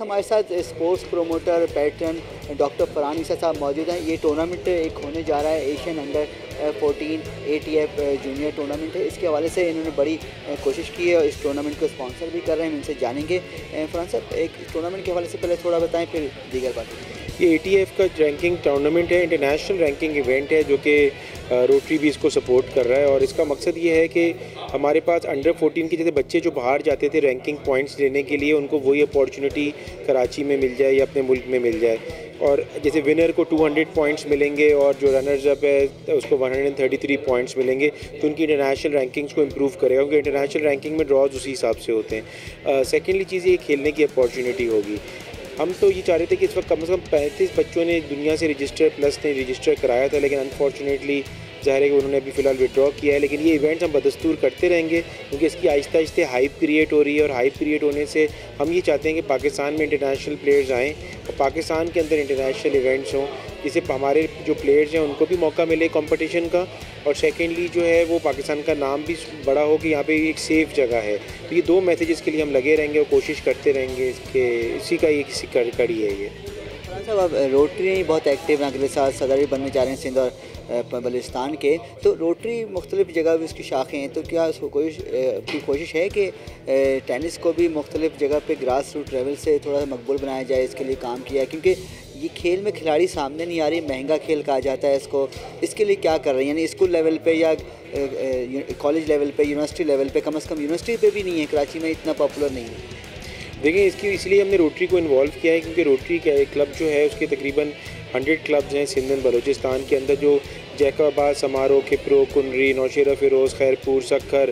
हमारे साथ sports promoter patron doctor Farhan Isa साहब मौजूद हैं। ये टूर्नामेंट एक होने जा रहा है, Asian under 14 ATF junior tournament है। इसके हवाले से इन्होंने बड़ी कोशिश की है और इस टूर्नामेंट को स्पॉन्सर भी कर रहे हैं। इनसे जानेंगे। फरहान साहब, एक टूर्नामेंट के हवाले से पहले थोड़ा बताएं, फिर दीगर बातें। ये ATF का रैंकिंग टूर्नामेंट है, इंटरनेशनल रैंकिंग इवेंट है, जो कि रोटरी भी इसको सपोर्ट कर रहा है। और इसका मकसद ये है कि हमारे पास अंडर 14 के जैसे बच्चे जो बाहर जाते थे रैंकिंग पॉइंट्स लेने के लिए, उनको वही अपॉर्चुनिटी कराची में मिल जाए या अपने मुल्क में मिल जाए। और जैसे विनर को 200 पॉइंट्स मिलेंगे और जो रनर्स अप है उसको 133 पॉइंट्स मिलेंगे, तो उनकी इंटरनेशनल रैंकिंग्स को इम्प्रूव करेगा, क्योंकि इंटरनेशनल रैंकिंग में ड्रॉज उसी हिसाब से होते हैं। सेकेंडली चीज़ ये खेलने की अपॉर्चुनिटी होगी। हम तो ये चाह रहे थे कि इस वक्त कम से कम 35 बच्चों ने दुनिया से रजिस्टर प्लस ने रजिस्टर कराया था, लेकिन अनफॉर्चुनेटली ज़ाहिर है कि उन्होंने अभी फ़िलहाल विड्रॉ किया है। लेकिन ये इवेंट्स हम बदस्तूर करते रहेंगे, क्योंकि इसकी आहिस्ता आहिस्ता हाइप क्रिएट हो रही है। और हाइप क्रिएट होने से हम ये चाहते हैं कि पाकिस्तान में इंटरनेशनल प्लेयर्स आएँ और पाकिस्तान के अंदर इंटरनेशनल इवेंट्स हों, जिससे हमारे जो प्लेयर्स हैं उनको भी मौका मिले कंपटीशन का। और सेकेंडली जो है वो पाकिस्तान का नाम भी बड़ा हो कि यहाँ पे एक सेफ़ जगह है। तो ये दो मैसेजेस के लिए हम लगे रहेंगे और कोशिश करते रहेंगे। इसके इसी का एक कड़ी है ये। साहब, अब रोटरी बहुत एक्टिव हैं, अगले साल सदर बनने जा रहे हैं सिंध और बलूचिस्तान के। तो रोटरी मुख्तलिफ़ जगह भी उसकी शाखें हैं, तो क्या कोशिश है कि टेनिस को भी मुख्तलिफ़ जगह पे ग्रास रूट लेवल से थोड़ा सा मकबूल बनाया जाए? इसके लिए काम किया है, क्योंकि ये खेल में खिलाड़ी सामने नहीं आ रही, महंगा खेल कहा जाता है इसको। इसके लिए क्या कर रहे हैं, यानी स्कूल लेवल पे या कॉलेज लेवल पे, यूनिवर्सिटी लेवल पे? कम से कम यूनिवर्सिटी पे भी नहीं है, कराची में इतना पॉपुलर नहीं है। देखिए, इसलिए हमने रोटरी को इन्वॉल्व किया है, क्योंकि रोटरी का क्लब जो है उसके तकरीबन 100 क्लब्स हैं सिंध और बलूचिस्तान के अंदर, जो जैकाबाद, समारो, किप्रो, कुनरी, नौशेरा, फिरोज़, खैरपुर, सक्खर,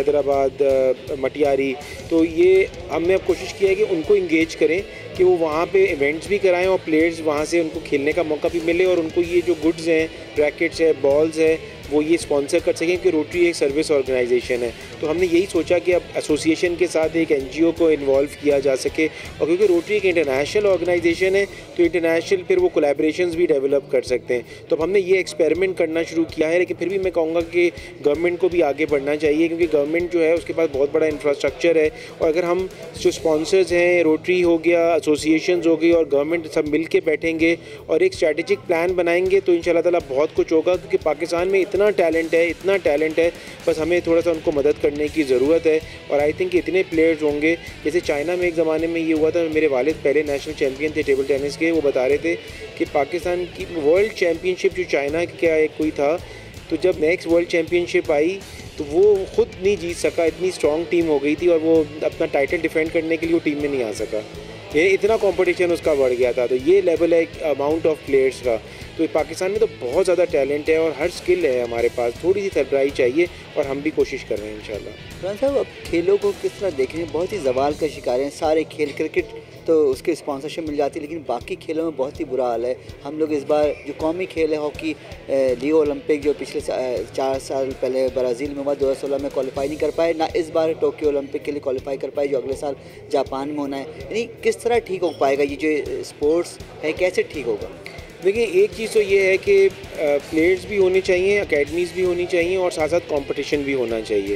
हैदराबाद, मटियारी। तो ये हमने अब कोशिश किया है कि उनको इंगेज करें कि वो वहाँ पे इवेंट्स भी कराएं और प्लेयर्स वहाँ से उनको खेलने का मौका भी मिले, और उनको ये जो गुड्स हैं, रैकेट्स है, बॉल्स है, वो ये स्पॉन्सर कर सकें, कि रोटरी एक सर्विस ऑर्गेनाइजेशन है। तो हमने यही सोचा कि अब एसोसिएशन के साथ एक NGO को इन्वॉल्व किया जा सके। और क्योंकि रोटरी एक इंटरनेशनल ऑर्गेनाइजेशन है, तो इंटरनेशनल फिर वो कोलैबोरेशंस भी डेवलप कर सकते हैं। तो अब हमने ये एक्सपेरिमेंट करना शुरू किया है। लेकिन फिर भी मैं कहूँगा कि गवर्नमेंट को भी आगे बढ़ना चाहिए, क्योंकि गवर्नमेंट जो है उसके पास बहुत बड़ा इंफ्रास्ट्रक्चर है। और अगर हम जो स्पॉन्सर्स हैं, रोटरी हो गया, एसोसिएशंस हो गई और गवर्नमेंट सब मिल के बैठेंगे और एक स्ट्रैटेजिक प्लान बनाएंगे, तो इंशाल्लाह ताला बहुत कुछ होगा। क्योंकि पाकिस्तान में इतना टैलेंट है, बस हमें थोड़ा सा उनको मदद करने की ज़रूरत है। और आई थिंक इतने प्लेयर्स होंगे। जैसे चाइना में एक ज़माने में ये हुआ था, मेरे वालिद पहले नेशनल चैम्पियन थे टेबल टेनिस के, वो बता रहे थे कि पाकिस्तान की वर्ल्ड चैम्पियनशिप जो चाइना की क्या एक कोई था, तो जब नेक्स्ट वर्ल्ड चैम्पियनशिप आई तो वो ख़ुद नहीं जीत सका, इतनी स्ट्रॉन्ग टीम हो गई थी, और वो अपना टाइटल डिफेंड करने के लिए वो टीम में नहीं आ सका। ये इतना कंपटीशन उसका बढ़ गया था। तो ये लेवल है अमाउंट ऑफ प्लेयर्स का। तो पाकिस्तान में तो बहुत ज़्यादा टैलेंट है और हर स्किल है हमारे पास, थोड़ी सी सरबराही चाहिए और हम भी कोशिश कर रहे हैं इंशाल्लाह। फरहान साहब, अब खेलों को किस तरह देख रहे हैं? बहुत ही जवाल का शिकार हैं सारे खेल। क्रिकेट तो उसके स्पॉन्सरशिप मिल जाती है, लेकिन बाकी खेलों में बहुत ही बुरा हाल है। हम लोग इस बार जो कौमी खेल है हॉकी, लियो ओलंपिक जो पिछले 4 साल पहले ब्राज़ील में हुआ, 2016 में क्वालिफाई नहीं कर पाए, ना इस बार टोक्यो ओलंपिक के लिए क्वालिफाई कर पाए जो अगले साल जापान में होना है। यानी किस तरह ठीक हो पाएगा ये जो स्पोर्ट्स है, कैसे ठीक होगा? देखिए, एक चीज़ तो ये है कि प्लेयर्स भी होने चाहिए, अकेडमीज़ भी होनी चाहिए और साथ साथ कंपटीशन भी होना चाहिए,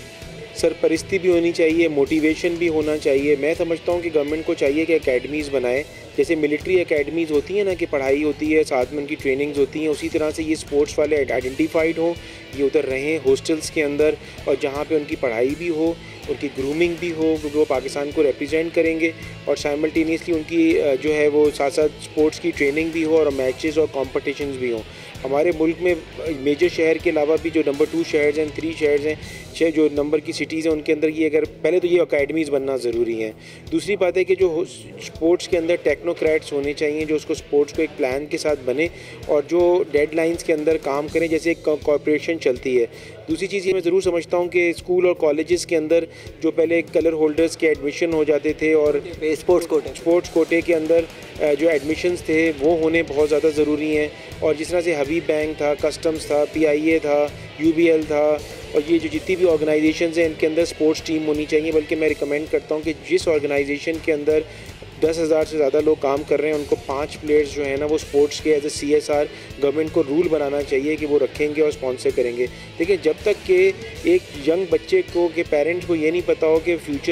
सरपरस्ती भी होनी चाहिए, मोटिवेशन भी होना चाहिए। मैं समझता हूँ कि गवर्नमेंट को चाहिए कि एकेडमीज़ बनाए, जैसे मिलिट्री एकेडमीज़ होती हैं ना, कि पढ़ाई होती है, साथ में उनकी ट्रेनिंग्स होती हैं, उसी तरह से ये स्पोर्ट्स वाले आइडेंटिफाइड हों, ये उधर रहें हॉस्टल्स के अंदर, और जहाँ पे उनकी पढ़ाई भी हो, उनकी ग्रूमिंग भी हो, क्योंकि वो पाकिस्तान को रिप्रेजेंट करेंगे, और साइमल्टेनियसली उनकी जो है वो साथ साथ स्पोर्ट्स की ट्रेनिंग भी हो और मैचेस और कॉम्पिटिशन्स भी हों। हमारे मुल्क में मेजर शहर के अलावा भी जो नंबर 2 शहर्स हैं, 3 शहर्स हैं, 6 जो नंबर की सिटीज़ हैं, उनके अंदर ये अगर पहले तो ये अकेडमीज़ बनना ज़रूरी है। दूसरी बात है कि जो स्पोर्ट्स के अंदर टेक्नोक्रेट्स होने चाहिए, जो उसको स्पोर्ट्स को एक प्लान के साथ बने और जो डेडलाइंस के अंदर काम करें, जैसे एक कॉर्पोरेशन चलती है। दूसरी चीज़ ये मैं ज़रूर समझता हूँ कि स्कूल और कॉलेजेस के अंदर जो पहले कलर होल्डर्स के एडमिशन हो जाते थे और स्पोर्ट्स कोटे के अंदर जो एडमिशन्स थे वो होने बहुत ज़्यादा ज़रूरी हैं। और जिस तरह से हबीब बैंक था, कस्टम्स था, PIA था, UBL था, और ये जो जितनी भी ऑर्गेनाइजेशंस हैं इनके अंदर स्पोर्ट्स टीम होनी चाहिए। बल्कि मैं रिकमेंड करता हूँ कि जिस ऑर्गेनाइजेशन के अंदर 10,000 से ज़्यादा लोग काम कर रहे हैं, उनको 5 प्लेयर्स जो है ना वो स्पोर्ट्स के एज ए CSR गवर्नमेंट को रूल बनाना चाहिए कि वो रखेंगे और स्पॉन्सर करेंगे। देखिए, जब तक कि एक यंग बच्चे को के पेरेंट्स को ये नहीं पता हो कि फ्यूचर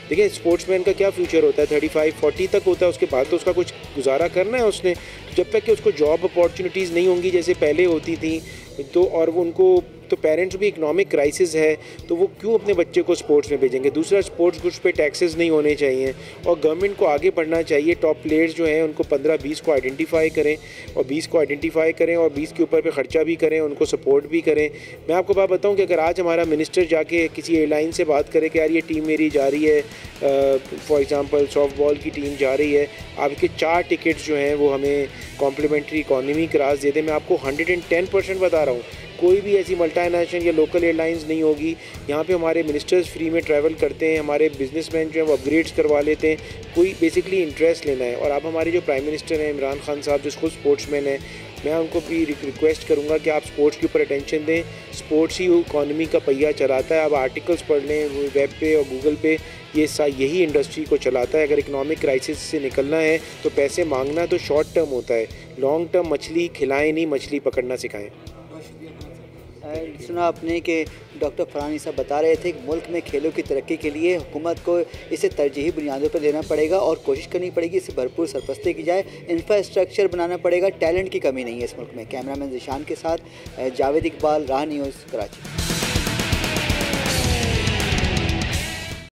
देखिए स्पोर्ट्समैन का क्या फ्यूचर होता है, 35-40 तक होता है, उसके बाद तो उसका कुछ गुजारा करना है उसने। जब तक कि उसको जॉब अपॉर्चुनिटीज़ नहीं होंगी जैसे पहले होती थी, तो और वो उनको तो पेरेंट्स भी इकोनॉमिक क्राइसिस है, तो वो क्यों अपने बच्चे को स्पोर्ट्स में भेजेंगे। दूसरा, स्पोर्ट्स ग्रुप्स पे टैक्सेस नहीं होने चाहिए और गवर्नमेंट को आगे बढ़ना चाहिए। टॉप प्लेयर्स जो हैं उनको 15-20 को आइडेंटिफाई करें और 20 को आइडेंटिफाई करें और 20 के ऊपर पे ख़र्चा भी करें, उनको सपोर्ट भी करें। मैं आपको बात बताऊं कि अगर आज हमारा मिनिस्टर जाके किसी एयरलाइन से बात करे कि यार ये टीम मेरी जा रही है, फॉर एग्ज़ाम्पल सॉफ्ट बॉल की टीम जा रही है, आपके 4 टिकट्स जो हैं वो हमें कॉम्प्लीमेंट्री इकॉनमी क्लास दे दें, मैं आपको 110% बता रहा हूँ कोई भी ऐसी मल्टीनेशनल या लोकल एयरलाइंस नहीं होगी। यहाँ पे हमारे मिनिस्टर्स फ्री में ट्रैवल करते हैं, हमारे बिजनेसमैन जो हैं वो अपग्रेड्स करवा लेते हैं, कोई बेसिकली इंटरेस्ट लेना है। और अब हमारे जो प्राइम मिनिस्टर हैं इमरान खान साहब, जो खुद स्पोर्ट्समैन हैं, मैं उनको भी रिक्वेस्ट करूँगा कि आप स्पोर्ट्स के ऊपर अटेंशन दें। स्पोर्ट्स ही इकॉनमी का पहिया चलाता है। आप आर्टिकल्स पढ़ लें वेब पे और गूगल पे, यही इंडस्ट्री को चलाता है। अगर इकोनॉमिक क्राइसिस से निकलना है तो पैसे मांगना तो शॉर्ट टर्म होता है, लॉन्ग टर्म मछली खिलाएं नहीं, मछली पकड़ना सिखाएं। सुना आपने कि डॉक्टर फरहानी साहब बता रहे थे कि मुल्क में खेलों की तरक्की के लिए हुकूमत को इसे तरजीही बुनियादों पर लेना पड़ेगा और कोशिश करनी पड़ेगी इसे भरपूर सरपरस्ती की जाए, इंफ्रास्ट्रक्चर बनाना पड़ेगा। टैलेंट की कमी नहीं है इस मुल्क में। कैमरामैन ज़िशान के साथ जावेद इकबाल, राह न्यूज़, कराची।